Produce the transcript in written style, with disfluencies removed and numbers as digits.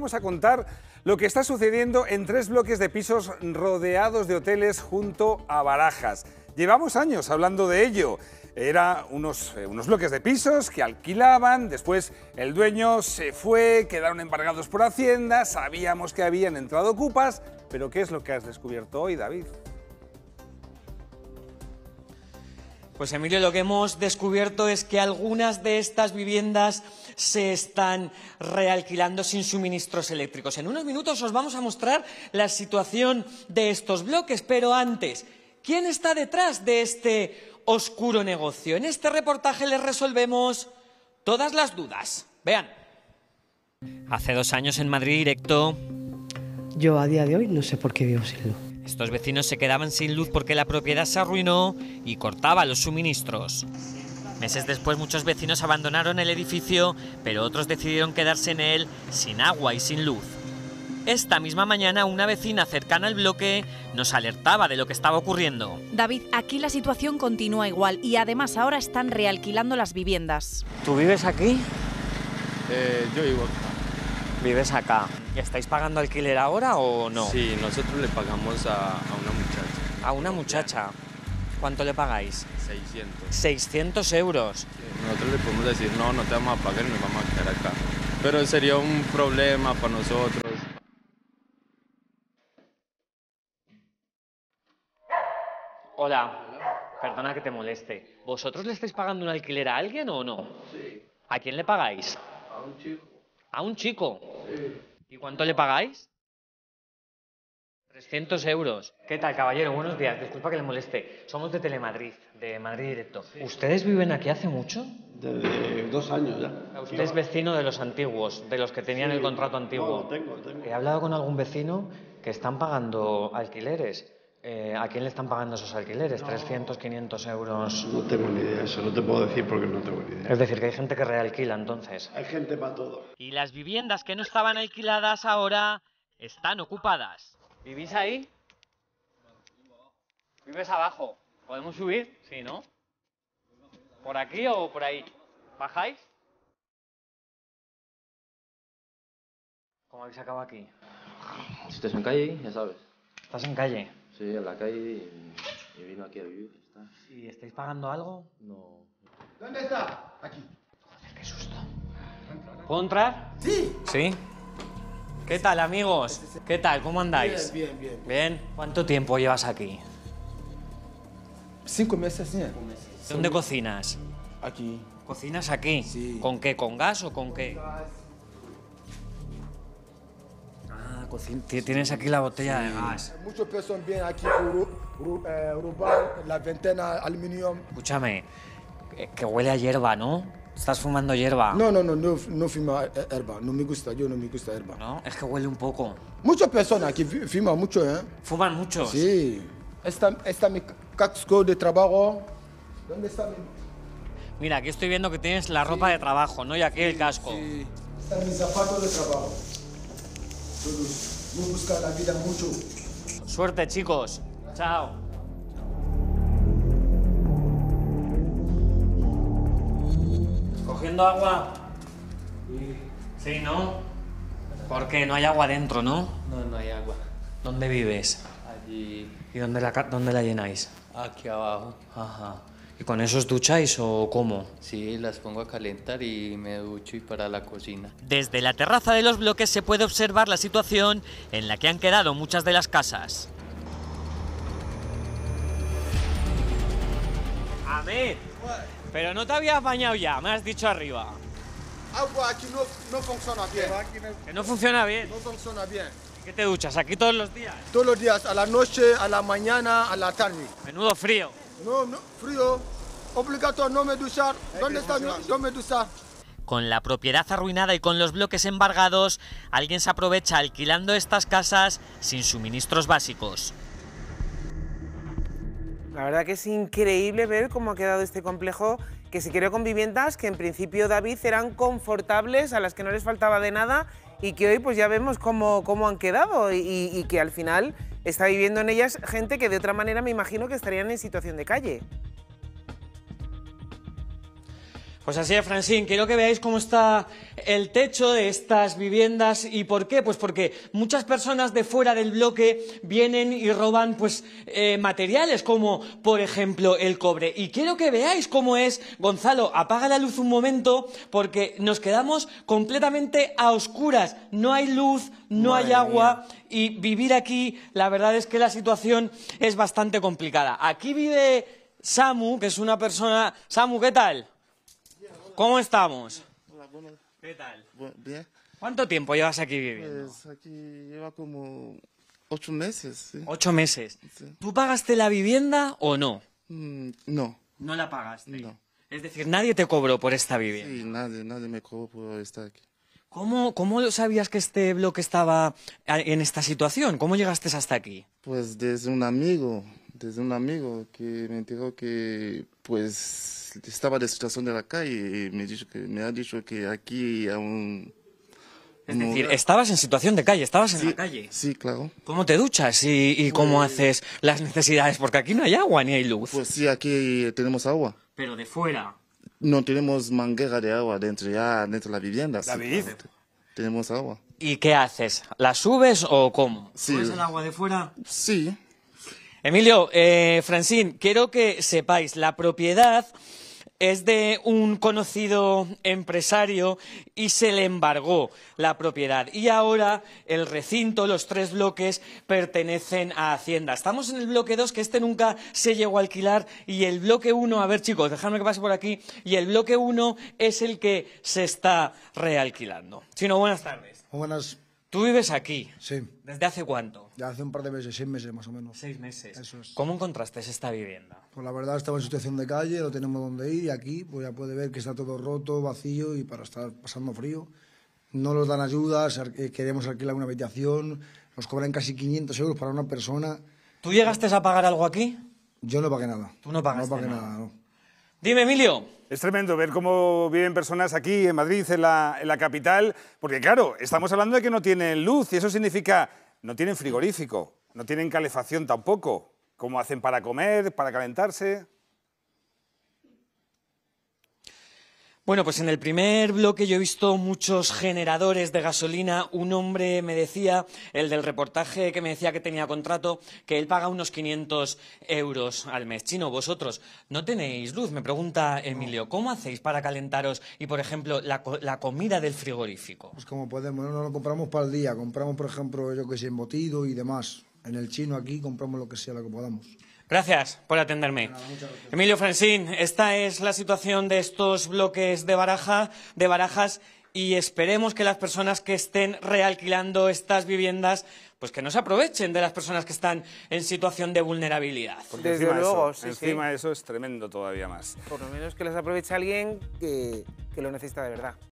vamos a contar lo que está sucediendo en 3 bloques de pisos rodeados de hoteles junto a Barajas. Llevamos años hablando de ello. Eran unos bloques de pisos que alquilaban, después el dueño se fue, quedaron embargados por Hacienda, sabíamos que habían entrado ocupas, pero ¿qué es lo que has descubierto hoy, David? Pues Emilio, lo que hemos descubierto es que algunas de estas viviendas se están realquilando sin suministros eléctricos. En unos minutos os vamos a mostrar la situación de estos bloques, pero antes, ¿quién está detrás de este oscuro negocio? En este reportaje les resolvemos todas las dudas. Vean. Hace 2 años en Madrid Directo. Yo a día de hoy no sé por qué vivo sin luz. Estos vecinos se quedaban sin luz porque la propiedad se arruinó y cortaba los suministros. Meses después muchos vecinos abandonaron el edificio, pero otros decidieron quedarse en él sin agua y sin luz. Esta misma mañana una vecina cercana al bloque nos alertaba de lo que estaba ocurriendo. David, aquí la situación continúa igual y además ahora están realquilando las viviendas. ¿Tú vives aquí? Yo vivo acá. ¿Vives acá? ¿Estáis pagando alquiler ahora o no? Sí, nosotros le pagamos a una muchacha. ¿A una muchacha? ¿Cuánto le pagáis? 600. 600 euros. Sí, nosotros le podemos decir, no, no te vamos a pagar y nos vamos a quedar acá. Pero sería un problema para nosotros. Hola, perdona que te moleste. ¿Vosotros le estáis pagando un alquiler a alguien o no? Sí. ¿A quién le pagáis? A un chico. ¿A un chico? Sí. ¿Y cuánto le pagáis? 300 euros. ¿Qué tal, caballero? Buenos días. Disculpa que le moleste. Somos de Telemadrid, de Madrid Directo. Sí. ¿Ustedes viven aquí hace mucho? Desde 2 años ya. Usted es vecino de los antiguos, de los que tenían el contrato antiguo. No, tengo. He hablado con algún vecino que están pagando alquileres. ¿A quién le están pagando esos alquileres? No. 300, 500 euros. No tengo ni idea, eso no te puedo decir porque no tengo ni idea. Es decir, que hay gente que realquila entonces. Hay gente para todo. Y las viviendas que no estaban alquiladas ahora están ocupadas. ¿Vivís ahí? ¿Vives abajo? ¿Podemos subir? Sí, ¿no? ¿Por aquí o por ahí? ¿Bajáis? ¿Cómo habéis acabado aquí? Si estás en calle, ya sabes. ¿Estás en calle? Sí, en la calle y vino aquí a vivir. Ya está. ¿Y estáis pagando algo? No. ¿Dónde está? Aquí. Joder, qué susto. ¿Puedo entrar? Sí. ¿Sí? ¿Qué tal, amigos? ¿Qué tal? ¿Cómo andáis? Bien. ¿Bien? ¿Cuánto tiempo llevas aquí? 5 meses, sí. ¿Dónde cocinas? Aquí. ¿Cocinas aquí? Sí. ¿Con qué? ¿Con gas o con qué? Tienes aquí la botella de gas. Muchas personas vienen aquí por robar la ventana aluminio. Escúchame, que huele a hierba, ¿no? ¿Estás fumando hierba? No fumo herba, no me gusta, yo no me gusta herba. ¿No? Es que huele un poco. Muchas personas aquí fuman mucho, ¿eh? ¿Fuman muchos? Sí. Está mi casco de trabajo. ¿Dónde está mi...? Mira, aquí estoy viendo que tienes la ropa de trabajo, ¿no? Y aquí el casco. Sí. Está mi zapato de trabajo. Todos no buscan la vida mucho. Suerte, chicos. Chao. ¿Cogiendo agua? Sí, ¿no? ¿Por qué? No hay agua dentro, ¿no? No hay agua. ¿Dónde vives? Allí, ¿Y dónde la llenáis? aquí abajo. Ajá. ¿Y con eso os ducháis o cómo? Sí, las pongo a calentar y me ducho y para la cocina. Desde la terraza de los bloques se puede observar la situación en la que han quedado muchas de las casas. Ahmed, pero no te habías bañado ya, me has dicho arriba. Agua aquí no funciona bien. Que no funciona bien. No funciona bien. ¿Qué te duchas? ¿Aquí todos los días? Todos los días, a la noche, a la mañana, a la tarde. Menudo frío. No, frío. Obligatorio no me duchar. ¿Dónde está no me duchar? Con la propiedad arruinada y con los bloques embargados, alguien se aprovecha alquilando estas casas sin suministros básicos. La verdad que es increíble ver cómo ha quedado este complejo, que se creó con viviendas que en principio, David, eran confortables, a las que no les faltaba de nada, y que hoy pues ya vemos cómo han quedado y que al final está viviendo en ellas gente que de otra manera me imagino que estarían en situación de calle. Pues así es, Francine. Quiero que veáis cómo está el techo de estas viviendas. ¿Y por qué? Pues porque muchas personas de fuera del bloque vienen y roban materiales como, por ejemplo, el cobre. Y quiero que veáis cómo es. Gonzalo, apaga la luz un momento porque nos quedamos completamente a oscuras. No hay luz, no hay agua. Y vivir aquí, la verdad es que la situación es bastante complicada. Aquí vive Samu, que es una persona... Samu, ¿qué tal? ¿Cómo estamos? Hola, bueno. ¿Qué tal? Bien. ¿Cuánto tiempo llevas aquí viviendo? Pues aquí lleva como 8 meses. ¿Sí? 8 meses. Sí. ¿Tú pagaste la vivienda o no? No. No la pagaste. No. Es decir, nadie te cobró por esta vivienda. Sí, nadie me cobró por estar aquí. ¿Cómo sabías que este bloque estaba en esta situación? ¿Cómo llegaste hasta aquí? Pues desde un amigo que me enteró que pues estaba de situación de la calle y me ha dicho que aquí aún... Es decir, estabas en situación de calle, estabas en la calle. Sí, claro. ¿Cómo te duchas y cómo haces las necesidades? Porque aquí no hay agua ni hay luz. Pues sí, aquí tenemos agua. Pero de fuera. No tenemos manguera de agua dentro de la vivienda. David. Sí, tenemos agua. ¿Y qué haces? ¿La subes o cómo? Sí. ¿Subes el agua de fuera? Sí. Emilio, Francine, quiero que sepáis, la propiedad es de un conocido empresario y se le embargó la propiedad. Y ahora el recinto, los 3 bloques, pertenecen a Hacienda. Estamos en el bloque 2, que este nunca se llegó a alquilar, y el bloque 1, a ver chicos, dejadme que pase por aquí, y el bloque 1 es el que se está realquilando. Chino, buenas tardes. Buenas. ¿Tú vives aquí? Sí. ¿Desde hace cuánto? Ya hace un par de meses, 6 meses más o menos. 6 meses. Eso es. ¿Cómo encontraste esta vivienda? Pues la verdad estaba en situación de calle, no tenemos dónde ir y aquí pues ya puede ver que está todo roto, vacío y para estar pasando frío. No nos dan ayudas, queremos alquilar una habitación, nos cobran casi 500 euros para una persona. ¿Tú llegaste a pagar algo aquí? Yo no pagué nada. ¿Tú no pagaste No pagué nada? nada, no. Dime, Emilio. Es tremendo ver cómo viven personas aquí en Madrid, en la capital, porque claro, estamos hablando de que no tienen luz y eso significa no tienen frigorífico, no tienen calefacción tampoco. ¿Cómo hacen para comer, para calentarse? Bueno, pues en el primer bloque yo he visto muchos generadores de gasolina. Un hombre me decía, el del reportaje que me decía que tenía contrato, que él paga unos 500 euros al mes. Chino, vosotros no tenéis luz, me pregunta Emilio. ¿Cómo hacéis para calentaros y, por ejemplo, la comida del frigorífico? Pues como podemos, no lo compramos para el día, compramos, por ejemplo, yo que sé, embutido y demás. En el chino aquí compramos lo que sea, lo que podamos. Gracias por atenderme. Emilio, Francine, esta es la situación de estos bloques de Barajas y esperemos que las personas que estén realquilando estas viviendas pues que no se aprovechen de las personas que están en situación de vulnerabilidad. Porque Desde luego, encima eso es tremendo todavía más. Por lo menos que las aproveche alguien que lo necesita de verdad.